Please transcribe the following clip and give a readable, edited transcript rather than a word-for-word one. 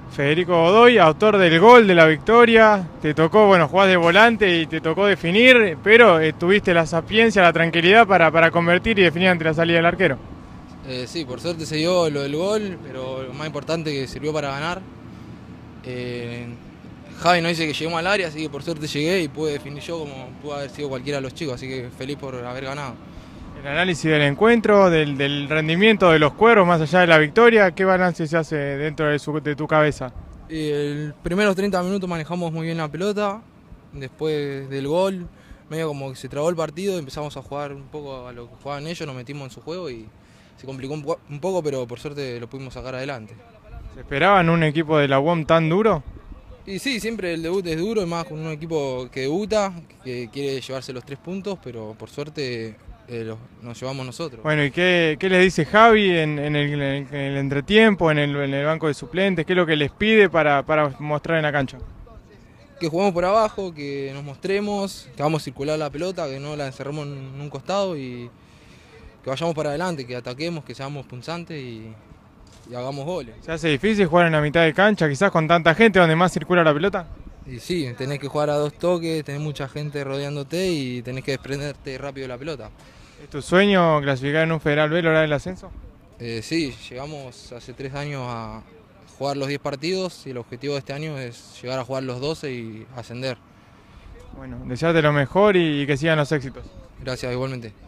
Federico Godoy, autor del gol de la victoria. Te tocó, bueno, jugás de volante y te tocó definir, pero tuviste la sapiencia, la tranquilidad para convertir y definir ante la salida del arquero. Sí, por suerte se dio lo del gol, pero lo más importante que sirvió para ganar. Eh, Javi nos dice que lleguemos al área, así que por suerte llegué y pude definir yo como pudo haber sido cualquiera de los chicos, así que feliz por haber ganado. El análisis del encuentro, del rendimiento de los cuervos más allá de la victoria, ¿qué balance se hace dentro de tu cabeza? Y el primeros 30 minutos manejamos muy bien la pelota, después del gol, medio como que se trabó el partido, empezamos a jugar un poco a lo que jugaban ellos, nos metimos en su juego y se complicó un poco, pero por suerte lo pudimos sacar adelante. ¿Se esperaban un equipo de la UOM tan duro? Y sí, siempre el debut es duro, y más con un equipo que debuta, que quiere llevarse los 3 puntos, pero por suerte nos llevamos nosotros. Bueno, ¿y qué les dice Javi en el entretiempo, en el banco de suplentes? ¿Qué es lo que les pide para mostrar en la cancha? Que juguemos por abajo, que nos mostremos, que hagamos circular la pelota, que no la encerremos en un costado y que vayamos para adelante, que ataquemos, que seamos punzantes y hagamos goles. ¿Se hace difícil jugar en la mitad de cancha, quizás con tanta gente donde más circula la pelota? Y sí, tenés que jugar a 2 toques, tenés mucha gente rodeándote y tenés que desprenderte rápido de la pelota. ¿Es tu sueño clasificar en un Federal B, lograr el ascenso? Sí, llegamos hace 3 años a jugar los 10 partidos y el objetivo de este año es llegar a jugar los 12 y ascender. Bueno, desearte lo mejor y que sigan los éxitos. Gracias, igualmente.